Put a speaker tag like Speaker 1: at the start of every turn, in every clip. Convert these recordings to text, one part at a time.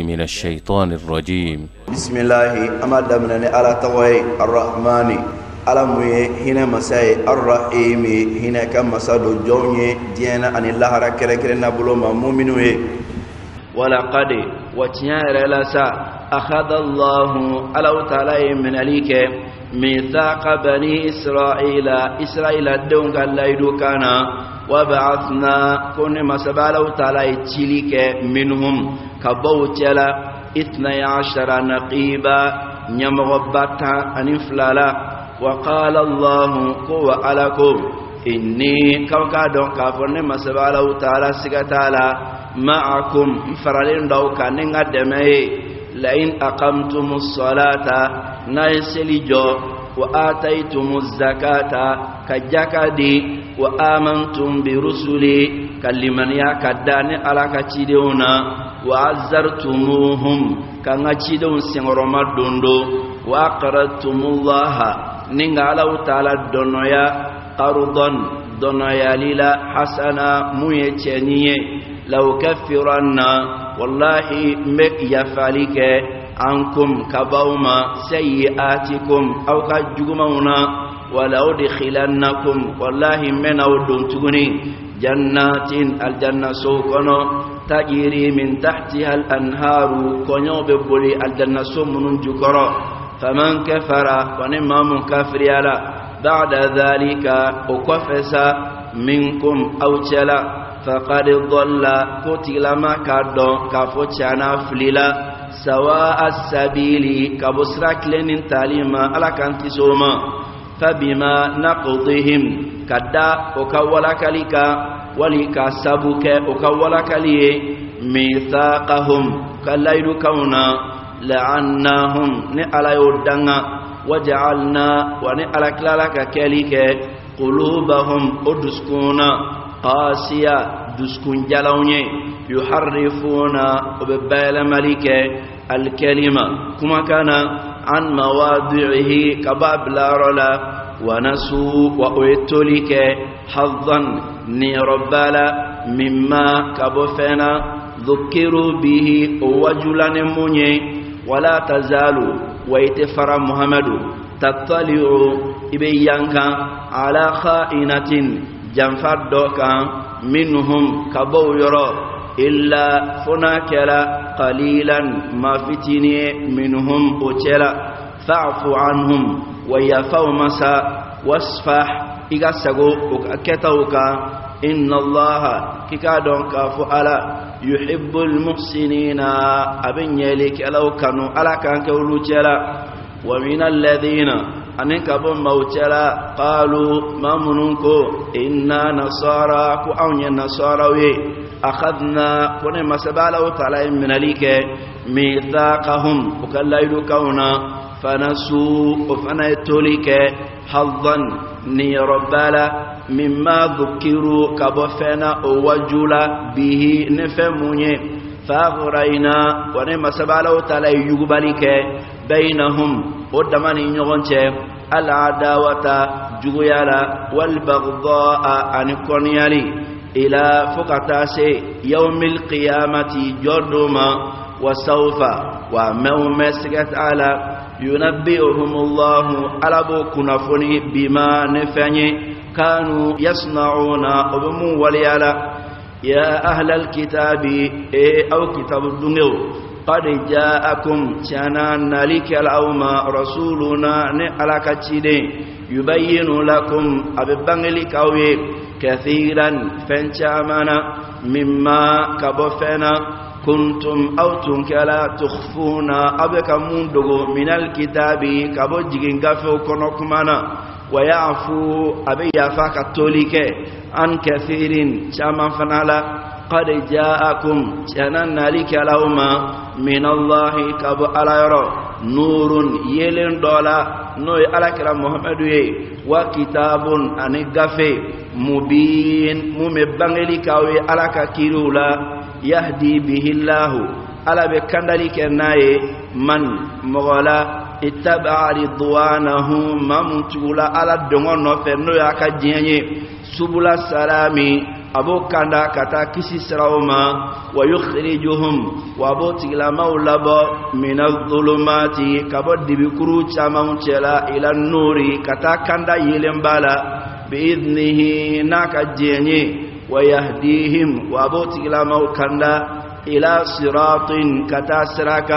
Speaker 1: من الشيطان الرجيم.
Speaker 2: بسم الله أمد من على توي الرحمن على مي هنا مساء الرحيم هنا كم مساد الجوني دينا أن الله ركركر نبلو مؤمنوه ولقد وتنير لسا أخذ الله على تعالى من عليك ميثاق بني إسرائيل دون قال لا يدوكانا وبعثنا كن مسبالو تعالى تلك منهم كبوتلا 12 نقيبا نمغبتا أنفلالا وقال الله كو علىكم إني كوكا دون كافرن مسبالو تعالى سكتالا معكم فرالين دوكا نغدمي لئن أقمتم الصلاة نايسلجو وآتيتم الزكاة كجكدي وآمنتم برسلي كلمن يكداني على كتيدونا وعزرتموهم كنغتيدون سنغرما دوندو وأقرضتم الله نغالو تعالى الدنيا قرضا دنيا للا حسنا ميتنيه لو كفرن والله مك يفعلك عنكم كبوما سيئاتكم أو كجمونا ولو دخلنكم والله من أودون تغني جنات الجنة سوكنا تجري من تحتها الأنهار كنيو ببولي الجنة سومن جكرا فمن كفر ونما من كفر يلا بعد ذلك أكفس منكم أو تلا فقد ضل قتل ما كادو كفوتشانا فليلا سواء السبيل كبسرك لنين تعليما على كانتسوما فبما نقضهم كدا وكولك لك ولك سبك وكولك لي ميثاقهم كالليل كونا لعناهم نعلى يردنا وجعلنا ونعلى كلالك كلك قلوبهم أدسكونا قاسية دسكون جلوني يحرفون وببال ملك الكلمة كما كان عن مواضعه كباب لا رلا ونسوا وأيتولك حظا نيربالا مما كبفنا ذكروا به وجلا مني ولا تزالوا ويتفر محمد تطلعوا إبيانك على خائنة جنفر دوكا منهم كبو يرى إلا فناكلا قليلا ما فتني منهم أتلا فاعف عنهم ويفو مسا واصفح إغسقو أكتوك إن الله كيكادون كافو ألا يحب المحسنين أبن يليك لو كانوا ألا كان كولو تلا ومن الذين أنك بموتلا قالوا ما مننكو إنا نصارى كأوني النصارى أخذنا كون مسبالو تعالى من ليك ميثاقهم وكلا يدكونا فنسوا وفنيتولك حظا نيربالا مما ذكروا كبفنا وجولا به نفهموني فأغرينا ونما سبالو تعالى يقبلك بينهم ودماني نغنچه العداوة جغيالا والبغضاء عن كونيالي إلى فقطاس يوم القيامة جردما وسوف ومومسكت على ينبئهم الله على بكنفني بما نفني كانوا يصنعون أبمو وليالا يا أهل الكتاب أو كتاب الدنيا قد جاءكم شانان لك الأوم رسولنا على كتشيدين يبين لكم أببنغلك أوي كثيرا فانشامنا مما كبفنا كنتم أو تنكلا تخفون أبك مندغو من الكتاب كبجين غفو كنكمنا ويعفو أبي يفاك التوليك عن كثير شاما فنالا قد جاءكم شانان لك الأوم من الله كب على يرى نور يلين دولا نوي على كلام محمد وكتاب أن غفي مبين مبنغلي كاوي على كيرولا يهدي به الله على بكندلك ناي من مغلا اتبع رضوانه ممتولا على الدغون فنو ياكا جيني سبل السلام أبو كندا كتا كسي سراوما ويخرجهم وأبو تغلا مولبا من الظلمات كبو دبكرو تشامون تشلا إلى النور كتا كندا يلمبالا بإذنه ناك جيني ويهديهم وأبو تغلا موكندا إلى صراط كتا سراكا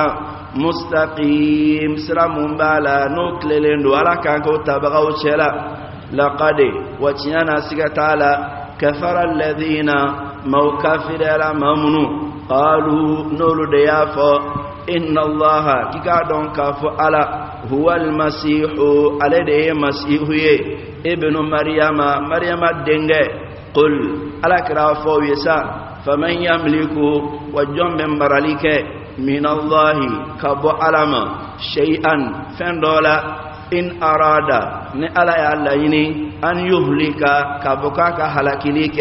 Speaker 2: مستقيم سرامون بالا نوكلين ولا كاكو تبغوا تشلا لقد وتيانا سيغتالا كفر الذين موكافر على ممنو قالوا نور ديافو إن الله كيكادون كافو على هو المسيح عليه مسيح ابن مريم الدنجة قل على كرافو يسا فمن يملك وجم براليك من الله كبو علما شيئا فندولا إن أراد نألا يعليني أن يهلك كبكاك هلكليك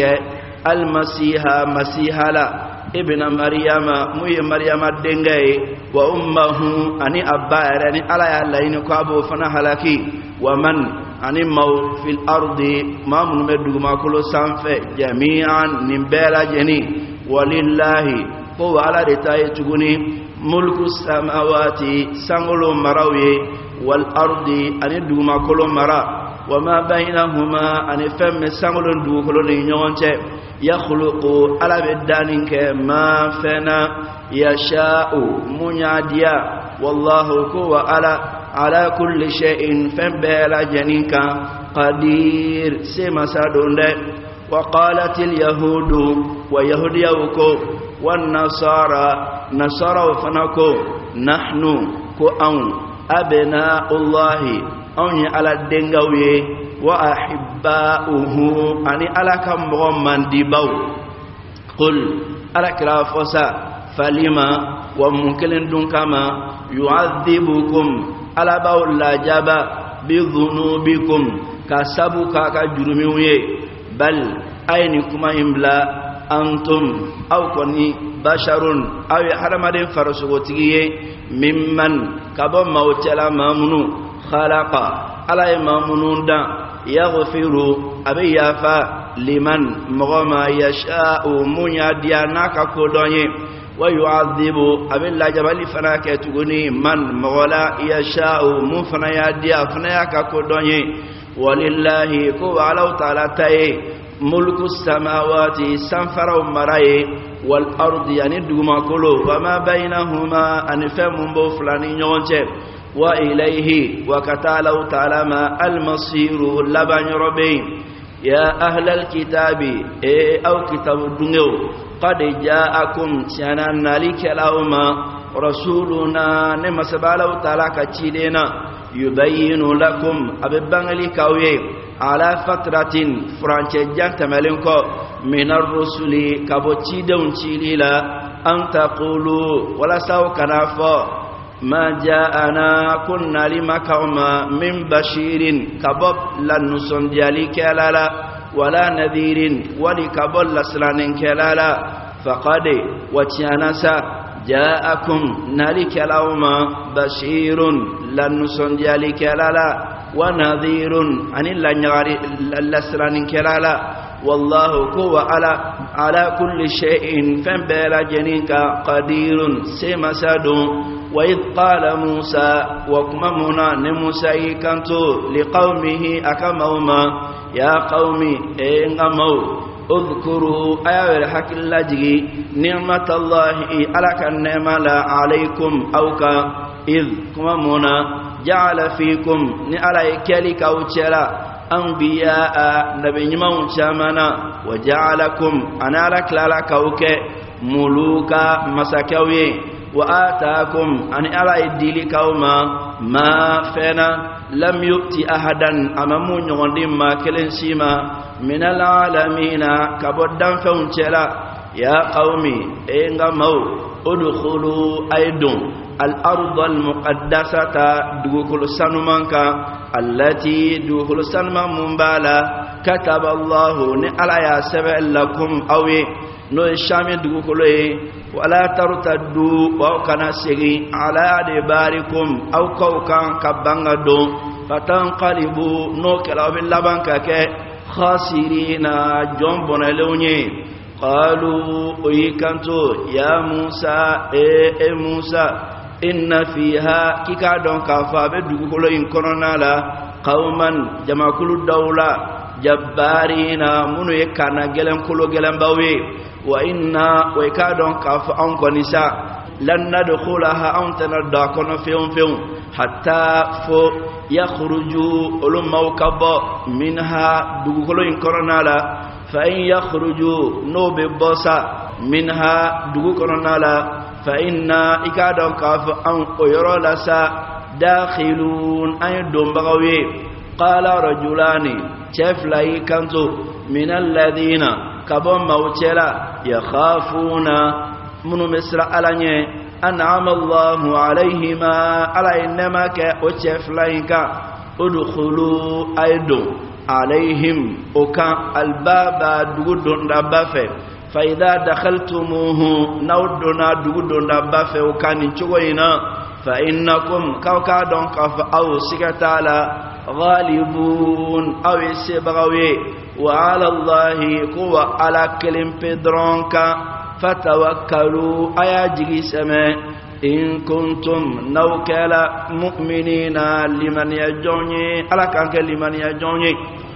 Speaker 2: المسيح لا ابن مريم الدنجي وأمه أني أبائر أني ألا يعليني كابو فنهلكي ومن أني مو في الأرض ما من مدو ما كل سنف جميعا نبالا جني ولله هو على رتاي تغني ملك السماوات سانغلو مراوي والأرض أن دوما كل مرا وما بينهما أن فم سانغلو دو كل نيونته يخلق على بدانك ما فنا يشاء مناديا والله هو على كل شيء فبلا جنينك قدير سما سادون. وقالت اليهود ويهود يوكو والنصارى نصارى وفنكو نحن كو أبناء الله أني على الدنجوي وأحباؤه أني على كم من ديبو قل على كرافوسا فلما وممكن دون كما يعذبكم على باول جابا بذنوبكم كسبك كجرمي بل أينكما إملا أنتم أو كوني بشر أو حرمد فرسوتي ممن كبو موتلا مامنو خلق على مامنون دا يغفر أبي يافا لمن مغما يشاء منيا دياناك كودوني ويعذب أبي الله جبال فناك تغني من مغلا يشاء مفنيا ديا فنياك كودوني ولله كو على تعالى تاي ملك السماوات سنفر ومراي والأرض يعني دوما كله وما بينهما أن فهم بوفلاني نيونجه وإليه وكتالو تعالى ما المصير لبن ربي. يا أهل الكتاب أو كتاب الدنيا قد جاءكم سنانا لك لهما رسولنا نمسبالو تعالى كتيلنا يبين لكم أببان لكوي على فترة فرانشجان تملنكو من الرسل كبوتي دون تيليلا أن تقولوا ولا سوكنا فو ما جاءنا كنا لما كوما من بشير كبب لنسون ديالي كلالا ولا نذير ولكبل لسلان كلالا فقد وتيانسا جاءكم نالك لوما بشير لنسون ديالي كلالا ونذير عن اللسلان كلالا والله كو على كل شيء فنبلا جنينك قدير سمسادو. وإذ قال موسى وكممنا نموسى كنتو لقومه أكموما يا قومي إنغمو اذكروا أيها الحق اللجي نعمة الله على النعمة عليكم أوكا إذ كممنا جعل فيكم نعليك لكوتشلا أنبياء نبي نمون شامنا وجعلكم أنا لك لكوك ملوكا مسكوي وآتاكم أن أرى الدين كوما ما فينا لم يؤتي أحدا أمامون يغندم ما كلنسيما من العالمين كبدا فونتلا. يا قومي إنغمو ادخلوا أيدون الأرض المقدسة دوكل سنمانكا التي دوكل سنمان منبالا كتب الله نعلى يا سبع لكم أوي نو الشامي دوكولي ولا ترتدوا وكنا سيغي على أدباركم أو كوكا كبانغدو فتنقلبوا نو كلاو باللبان كاكي خاسرين جنبنا لوني قالوا ويكنتو يا موسى اي موسى إن فيها كيكادون كافا بدو كلو إن كنا لا قوما جمع كل الدولة جبارين منو يكنا جلن كلو جلن باوي وإنا ويكادون كافا أنكو نساء لن ندخلها أنتنا داكنا فيهم حتى فو يخرجوا ألما وكبا منها دو كلو إن كنا لا فإن يخرجوا نوب بوسا منها دو كنا لا فإنا إكادون كاف أن أيرو لسا داخلون أي دنبغوي قال رجلان شفلاي كنتو من الذين كبون موتلا يخافون من مصر ألاني أنعم الله عليهما على إنما كأشفلايك ادخلوا أيدو عليهم أكا الباب دودون دبافه فإذا دخلتموه نودنا دودنا بافه وكان تشوينا فإنكم كوكادون كف أو سكتالا غالبون أو سبغوي وعلى الله قوة على كلم بدرونك فتوكلوا أياجي سما إن كنتم نوكلا مؤمنين لمن يجوني على كانك لمن يجوني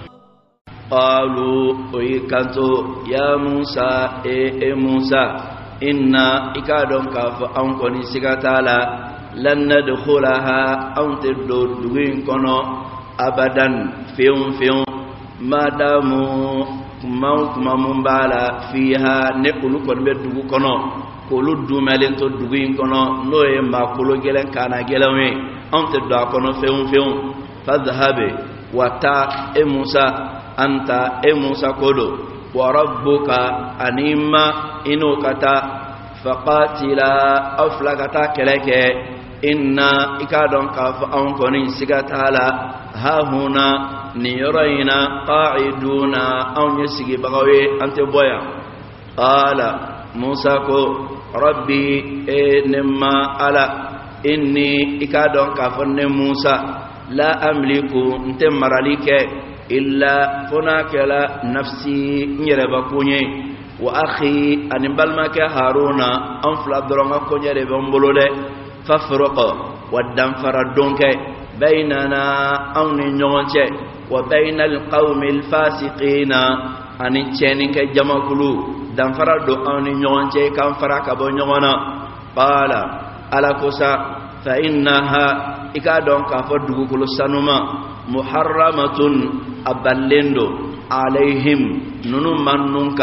Speaker 2: قالوا ويكنتو يا موسى اي موسى إنا إكادون كاف أنكوني سكتالا لن ندخلها أنت الدوين كنو أبدا فيهم ما داموا كما مبالا فيها نقول كن بدو كنو كولو دومالين تو دوين كنو نوي ما كولو جلن كانا جلوي أنت الدوا كنو فيهم فاذهب وتا اي موسى أنت إيه موسى كودو وربك أنيما إنو كتا فقاتلا أفلكتا كلك إنا إكادون كاف أنكوني سكتالا ها هنا نيرينا قاعدون أو نسيكي بغوي أنت بويا قال موسى كو ربي نما على إني إكادون كاف موسى لا أملك أنت مراليك إلا هناك لا نفسي نيربكوني وأخي أن بالمك هارون أنفل درما كوني ربمبلود ففرق ودم فردونك بيننا أو نيونك وبين القوم الفاسقين أن تشينك جماكلو دم فردو أو نيونك كم فرق بنيونا قال على كوسا فإنها إكادون كفدو كل سنما محرمة أبلندو عليهم ننمنك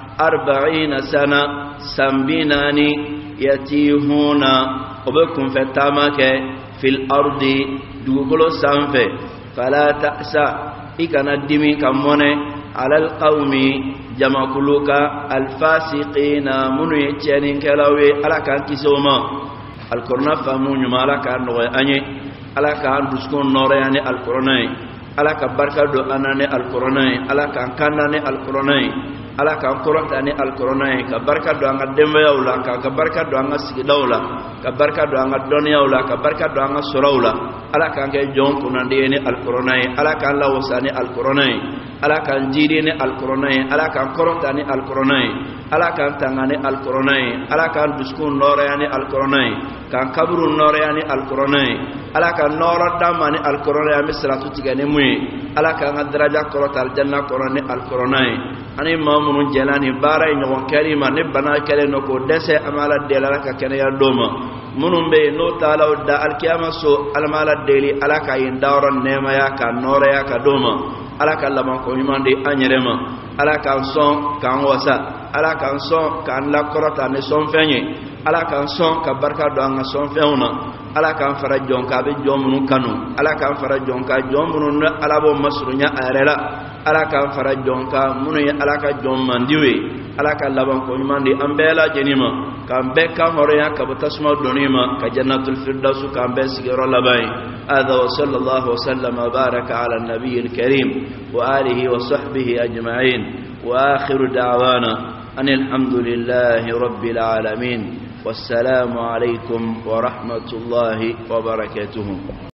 Speaker 2: 40 سنة سنبيناني يتيهون وبكم فتامك في الأرض دوغلو سنفه فلا تأسى إكنا الدمي كمونه على القوم جمعكلوك الفاسقين من يتشانين كلاوي على كان كسوما القرآن فهمون يمالا كان نغي أني على كان دسكون نورياني القرآن على كبركة دو أناني القرآن على كان كاناني القرآن على كان قرآن القرآن كبركة دو أنغا دمويا ولا كبركة دو أنغا سيدولا كبركة دو أنغا دنيا ولا كبركة دو أنغا سراولا على كان جون كنانديني القرآن على كان لوساني القرآن على كان جيريني القرآن على كان قرآن القرآن على كان تانغاني القرآن على كان دسكون نورياني القرآن كان كبر نورياني القرآن على كان نور داماني القرآن مسراتو تيغاني موي على كان درجة قرآن الجنة قرآن القرآن أنا مامون جلاني بارا نيوان كريما نبنا كلي نكو دسي أمالا ديلا لك كنيا دوما منون بي نو تالاو دا الكياما سو المالا ديلي على كاين دورا نيما ياكا نورا ياكا دوما على كان لما كويمان دي أنيرما على كان صون كان وسا على كان صون كان لا قرطة نصون فيني على كان صون كبركة دوانغا صون فيونا على كان فرجون كابي جومنو كانو على كان فرجون كا جومنو على بو مسرونيا أرلا على كان فرجون كا منو على كان جوم منديوي على كان لبان كويمان دي أمبيلا جنيما كان بكا هوريا كبتسمو دونيما كجنة الفردوس كان بسيرو لباي هذا وصلى الله وسلم وبارك على النبي الكريم وآله وصحبه أجمعين وآخر دعوانا أن الحمد لله رب العالمين والسلام عليكم ورحمة الله وبركاته.